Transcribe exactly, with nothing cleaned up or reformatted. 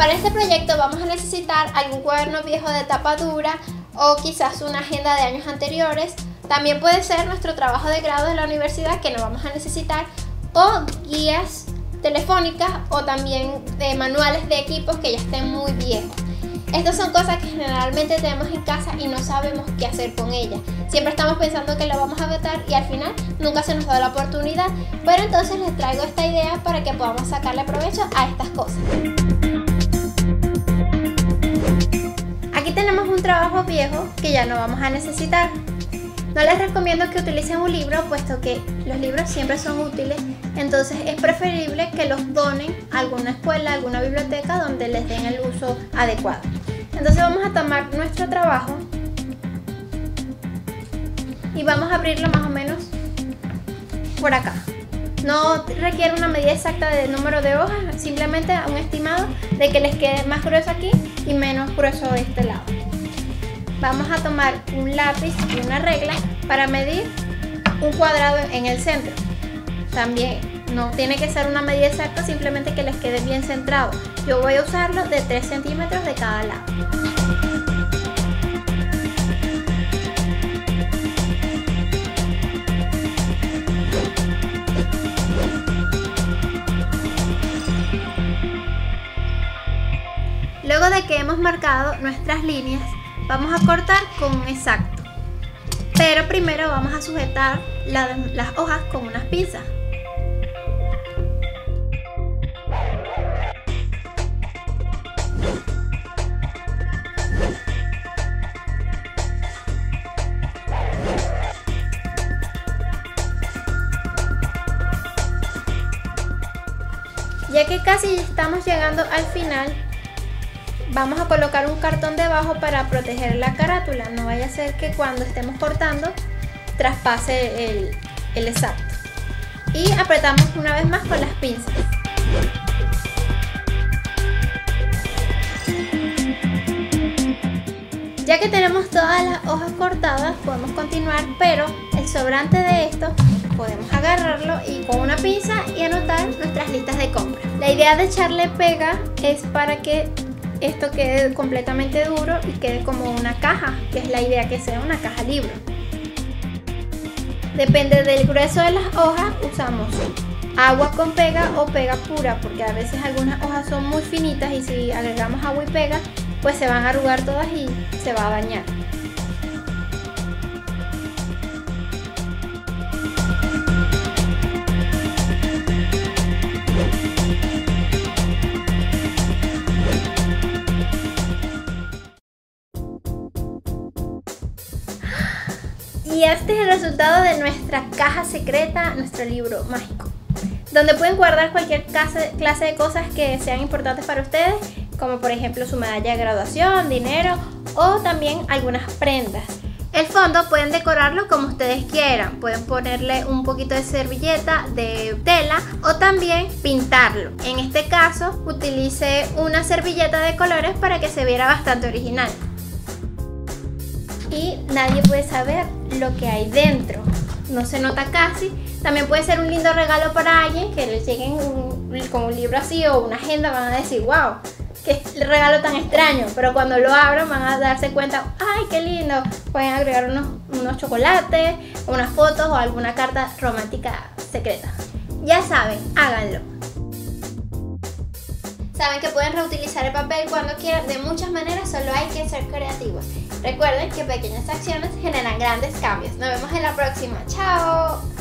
Para este proyecto vamos a necesitar algún cuaderno viejo de tapa dura o quizás una agenda de años anteriores. También puede ser nuestro trabajo de grado de la universidad que no vamos a necesitar, o guías telefónicas o también de manuales de equipos que ya estén muy viejos. Estas son cosas que generalmente tenemos en casa y no sabemos qué hacer con ellas. Siempre estamos pensando que la vamos a botar y al final nunca se nos da la oportunidad. Pero entonces les traigo esta idea para que podamos sacarle provecho a estas cosas. Aquí tenemos un trabajo viejo que ya no vamos a necesitar. No les recomiendo que utilicen un libro, puesto que los libros siempre son útiles, entonces es preferible que los donen a alguna escuela, a alguna biblioteca donde les den el uso adecuado. Entonces vamos a tomar nuestro trabajo y vamos a abrirlo más o menos por acá. No requiere una medida exacta de número de hojas, simplemente un estimado de que les quede más grueso aquí y menos grueso de este lado. Vamos a tomar un lápiz y una regla para medir un cuadrado en el centro. También no tiene que ser una medida exacta, simplemente que les quede bien centrado. Yo voy a usarlo de tres centímetros de cada lado. Luego de que hemos marcado nuestras líneas, vamos a cortar con un exacto, pero primero vamos a sujetar la, las hojas con unas pinzas. Ya que casi estamos llegando al final, vamos a colocar un cartón debajo para proteger la carátula. No vaya a ser que cuando estemos cortando traspase el, el exacto. Y apretamos una vez más con las pinzas. Ya que tenemos todas las hojas cortadas, podemos continuar, pero el sobrante de esto podemos agarrarlo y con una pinza y anotar nuestras listas de compra. La idea de echarle pega es para que esto quede completamente duro y quede como una caja, que es la idea, que sea una caja libro. Depende del grueso de las hojas, usamos agua con pega o pega pura, porque a veces algunas hojas son muy finitas y si agregamos agua y pega, pues se van a arrugar todas y se va a dañar. Y este es el resultado de nuestra caja secreta, nuestro libro mágico, donde pueden guardar cualquier clase de cosas que sean importantes para ustedes, como por ejemplo su medalla de graduación, dinero o también algunas prendas. El fondo pueden decorarlo como ustedes quieran, pueden ponerle un poquito de servilleta, de tela o también pintarlo. En este caso utilicé una servilleta de colores para que se viera bastante original. Y nadie puede saber lo que hay dentro, no se nota casi. También puede ser un lindo regalo para alguien que les lleguen un, con un libro así o una agenda, van a decir wow, qué regalo tan extraño, pero cuando lo abran van a darse cuenta, ay qué lindo. Pueden agregar unos, unos chocolates, unas fotos o alguna carta romántica secreta. Ya saben, háganlo. Saben que pueden reutilizar el papel cuando quieran, de muchas maneras, solo hay que ser creativos. Recuerden que pequeñas acciones generan grandes cambios. Nos vemos en la próxima. ¡Chao!